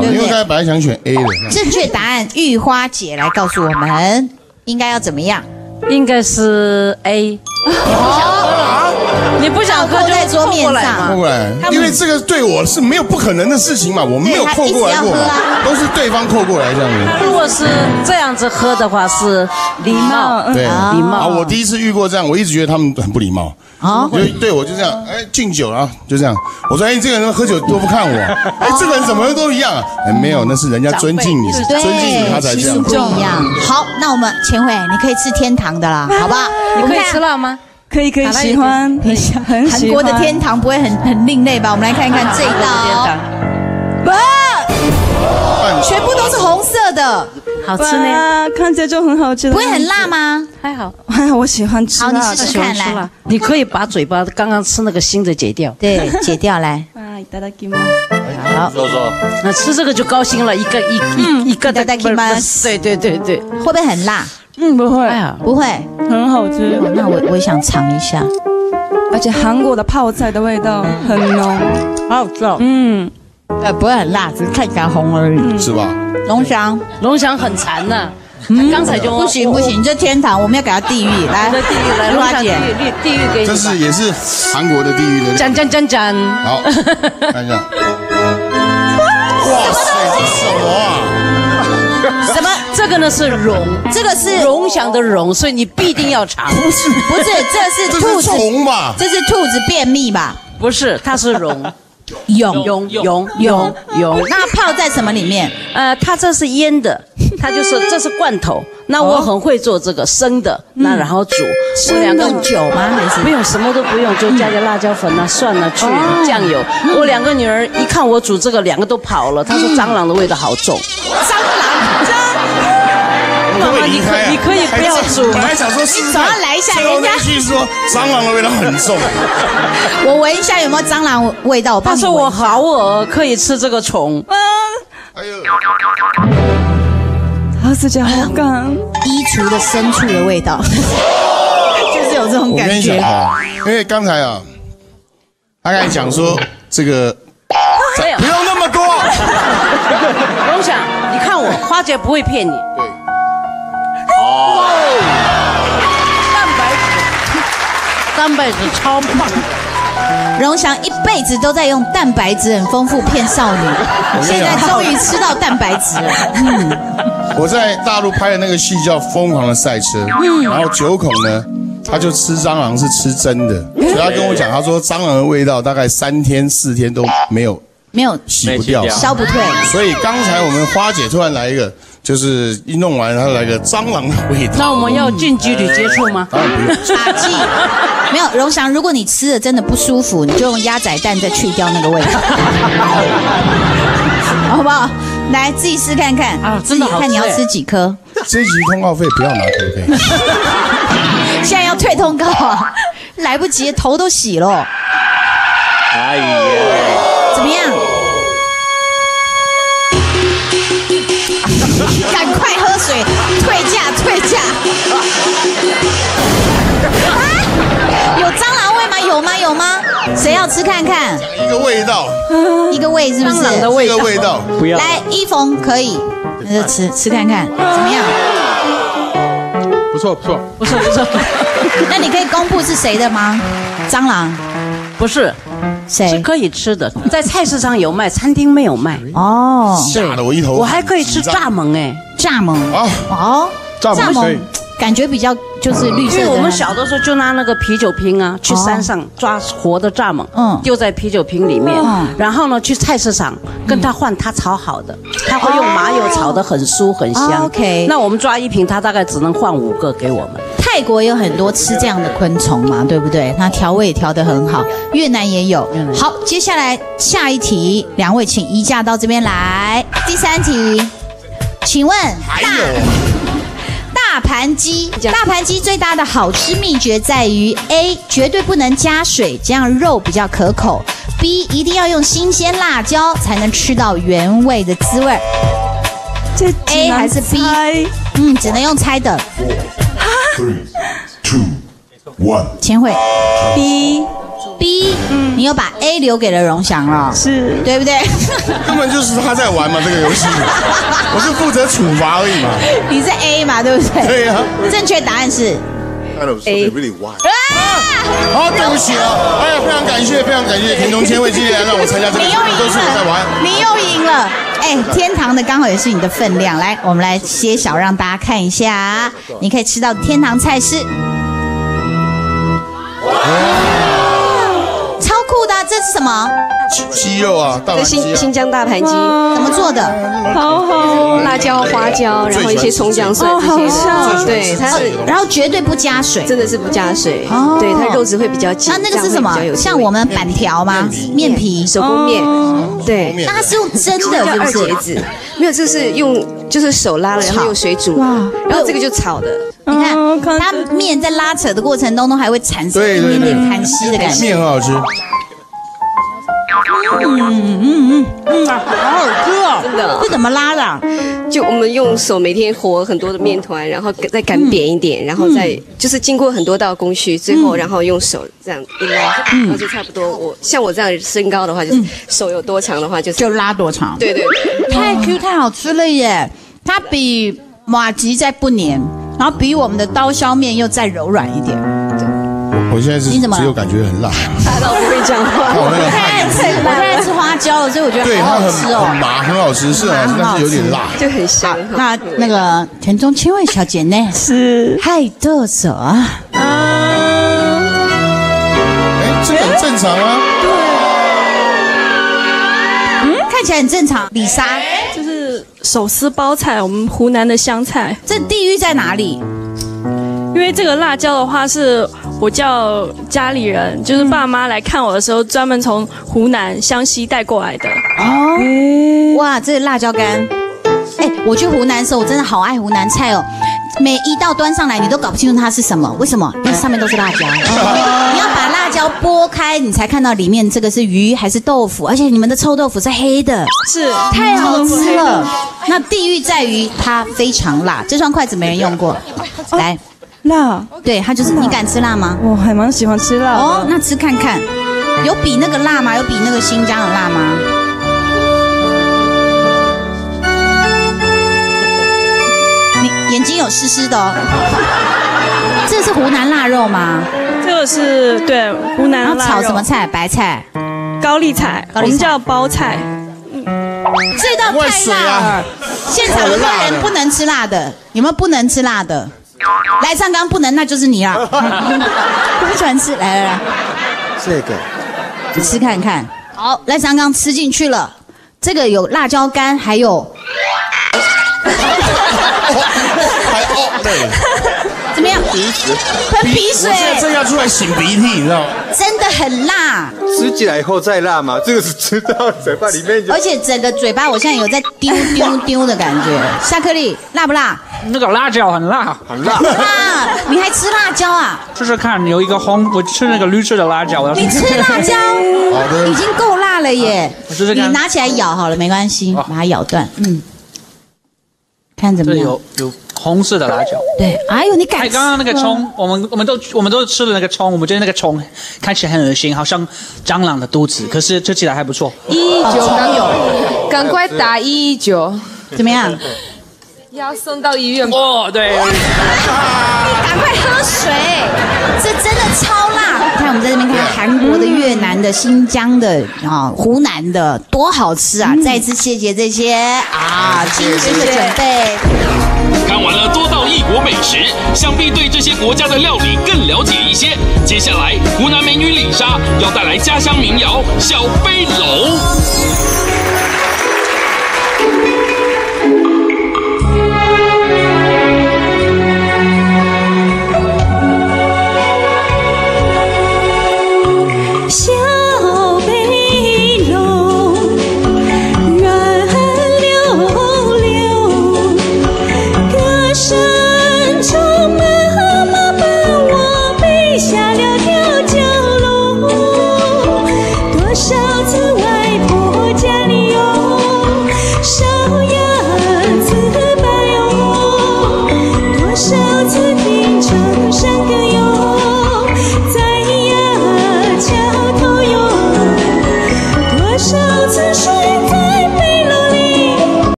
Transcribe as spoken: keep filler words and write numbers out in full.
对不对？ 因为刚才本来想选 A 的。 正确答案，玉花姐来告诉我们应该要怎么样？ 应该是 A。你不想喝就在桌面上， 扣过来，因为这个对我是没有不可能的事情嘛，我没有扣过来过，都是对方扣过来这样子。 如果是这样子喝的话，是礼貌， 对， 礼貌。 啊，我第一次遇过这样，我一直觉得他们很不礼貌。啊，就对我就这样，哎，敬酒啊，就这样。我说，哎，这个人喝酒都不看我，哎，这个人怎么都一样啊？哎，没有，那是人家尊敬你，尊敬你，他才这样。 不一样。好，那我们千惠，你可以吃天堂的啦，好不好？ 你可以吃辣吗？ 可以可以，喜欢，很喜欢。 韩国的天堂不会很很另类吧？我们来看一看这一道。哇，全部都是红色的， 好吃呢， 看起来就很好吃。 不会很辣吗？ 还好， 还好，我喜欢吃辣。 好，你试试看来。 你可以把嘴巴刚刚吃那个腥的解掉。 对，解掉来。 啊，いただきます。 好， 说说。 那吃这个就高兴了，一个一一一个的。对对对对。 会不会很辣？ 嗯，不会， 不会， 很好吃。 那我我也想尝一下， 而且韩国的泡菜的味道很浓， 好好吃哦。 嗯， 呃，不会很辣，只是看起来红而已， 是吧？ 龙翔， 龙翔很馋呐，刚才就不行不行，这天堂我们要给他地狱，来地狱来，龙翔地狱地狱给你。 这是也是韩国的地狱的。 讲讲讲讲。 好，看一下。哇塞，这什么啊？ 什么？这个呢是龙， 这个是龙翔的龙，所以你必定要尝。 不是，不是，这是兔子虫吧？ 这是兔子便秘吧？ 不是，它是龙， 蛹蛹蛹蛹蛹。 那泡在什么里面？ 呃，它这是腌的，它就是这是罐头。那我很会做这个生的，那然后煮。 是用酒吗？还是不用，什么都不用，就加点辣椒粉啊、蒜啊、去酱油。我两个女儿一看我煮这个，两个都跑了。她说蟑螂的味道好重。 蟑螂，蟑。 妈妈，你可你可以不要煮。 本来想说试试， 总要来一下，人家去说蟑螂的味道很重。 我闻一下有没有蟑螂味道。 他说我好恶，可以吃这个虫。 哎呦， 好吃起来好干。 衣橱的深处的味道，就是有这种感觉。 我跟你讲啊，因为刚才啊，他刚才讲说这个不用那么多。 龙翔，你看我，花姐不会骗你。 对。 哦。蛋白质，蛋白质超棒。 荣翔一辈子都在用蛋白质很丰富骗少女，现在终于吃到蛋白质了。嗯， 我在大陆拍的那个戏叫《疯狂的赛车》，嗯，然后九孔呢，他就吃蟑螂是吃真的，所以他跟我讲，他说蟑螂的味道大概三天四天都没有没有洗不掉， 消不退。所以刚才我们花姐突然来一个，就是一弄完她来个蟑螂的味道。 那我们要近距离接触吗？ 当然不用。 打气。没有，荣翔，如果你吃的真的不舒服，你就用鸭仔蛋再去掉那个味道，好不好？来自己试看看啊，自己看你要吃几颗。 这一集通告费不要拿，可不可以？ 现在要退通告啊，来不及，头都洗了。 哎呀， 怎么样？赶快喝水，退价，退价。啊，有蟑螂味吗？有吗？有吗？谁要吃看看？ 一个味道， 一个味是不是？ 蟑螂的味道， 一个味道。 不要。 来，一逢可以，那就吃吃看看，怎么样？ 不错，不错， 不错，不错。 那你可以公布是谁的吗？蟑螂？ 不是。 谁是可以吃的，在菜市场有卖，餐厅没有卖。 哦， 吓了我一头。 我还可以吃蚱蜢哎， 蚱蜢啊哦， 蚱蜢可以， 感觉比较就是绿色的。 因为我们小的时候就拿那个啤酒瓶啊，去山上抓活的蚱蜢，嗯，丢在啤酒瓶里面，然后呢去菜市场跟他换，他炒好的，他会用麻油炒的很酥很香。 OK， 那我们抓一瓶，他大概只能换五个给我们。 泰国有很多吃这样的昆虫嘛，对不对？它调味也调得很好。越南也有。好，接下来下一题，两位请移驾到这边来。第三题，请问大大盘鸡，大盘鸡最大的好吃秘诀在于 A 绝对不能加水，这样肉比较可口。B 一定要用新鲜辣椒才能吃到原味的滋味。 这 A 还是 B？ 嗯，只能用猜的。 Three, two, one. 千惠 B B， 你又把 A 留给了荣祥了， 是， 对不对？ 根本就是他在玩嘛，这个游戏，我是负责处罚而已嘛。 你是 A 嘛，对不对？ 对呀。 正确答案是 A。好，对不起哦，哎呀，非常感谢，非常感谢田中千惠今天来让我参加这个节目，都是我在玩。 你又赢了，哎，天堂的刚好也是你的分量。来，我们来揭晓，让大家看一下，你可以吃到天堂菜是。超酷的，这是什么？ 鸡肉啊，大盘鸡、啊。 新新疆大盘鸡怎么做的？ 好好， 辣椒、花椒，然后一些葱姜蒜这些的。对，它是， 然后绝对不加水， 真的是不加水。哦，对，它肉质会比较紧。 那那个是什么？像我们板条吗？面皮， 手工面。对， 那它是用蒸的，是不是？ 二节子没有，这是用就是手拉了，然后用水煮的，然后这个就炒的。 你看，它面在拉扯的过程当中还会产生一点点弹吸的感觉， 面很好吃。 嗯嗯嗯嗯，好好吃哦！ 真的， 这怎么拉的？ 就我们用手每天和很多的面团，然后再擀扁一点，然后再就是经过很多道工序，最后然后用手这样一拉，然后就差不多。我像我这样身高的话，就是手有多长的话，就是就拉多长。 对对， 太 Q 太好吃了耶！它比马吉再不黏，然后比我们的刀削面又再柔软一点。 我现在是只有感觉很辣， 辣到不会讲话。 我太爱吃，我太爱吃花椒了，所以我觉得好好吃哦。 很麻，很好吃，是啊，但是有点辣， 就很香。 那那个田中千惠小姐呢？ 是嗨豆者啊。 嗯， 哎，这很正常啊。 嗯，看起来很正常。李莎就是手撕包菜，我们湖南的湘菜。 这地域在哪里？ 因为这个辣椒的话，是我叫家里人，就是爸妈来看我的时候，专门从湖南湘西带过来的。 哦，哇，这个辣椒干，哎，我去湖南的时候，我真的好爱湖南菜哦。每一道端上来，你都搞不清楚它是什么，为什么？因为上面都是辣椒。你要把辣椒剥开，你才看到里面这个是鱼还是豆腐，而且你们的臭豆腐是黑的， 是太好吃了。那地域在于它非常辣，这双筷子没人用过，来。 辣， 对，它就是你敢吃辣吗？ 我还蛮喜欢吃辣的。 哦，那吃看看，有比那个辣吗？有比那个新疆的辣吗？你眼睛有湿湿的哦。这是湖南腊肉吗？ 这个是对湖南腊肉。 炒什么菜？白菜、 高丽菜，我们叫包菜。 这道太辣了，现场有没有人不能吃辣的？有没有不能吃辣的？来上纲不能，那就是你啦。我不喜欢吃，来来来， 这个你吃看看。好，来上纲吃进去了。这个有辣椒干，还有， 还哦对， 怎么样？ 鼻子喷鼻水。 我现在正要出来擤鼻涕，你知道吗？ 真的很辣。 吃起来以后再辣嘛，这个是吃到嘴巴里面就。 而且整个嘴巴我现在有在丢丢丢的感觉。夏克力辣不辣？ 那个辣椒很辣， 很辣。 辣，你还吃辣椒啊？ 试试看，有一个红，我吃那个绿色的辣椒。 你吃辣椒，已经够辣了耶！你拿起来咬好了，没关系，把它咬断。嗯，看怎么样？ 有有红色的辣椒。 对，哎呦，你敢吃？ 刚刚那个葱，我们我们都我们都吃了那个葱，我们觉得那个葱看起来很恶心，好像蟑螂的肚子，可是吃起来还不错。 一九刚有，赶快打一一九， 怎么样？ 要送到医院哦，对。 你赶快喝水，这真的超辣！看我们在这边看韩国的、越南的、新疆的啊、湖南的，多好吃啊！再次谢谢这些啊精心的准备。 看完了多道异国美食，想必对这些国家的料理更了解一些。接下来，湖南美女李莎要带来家乡民谣《小背篓》。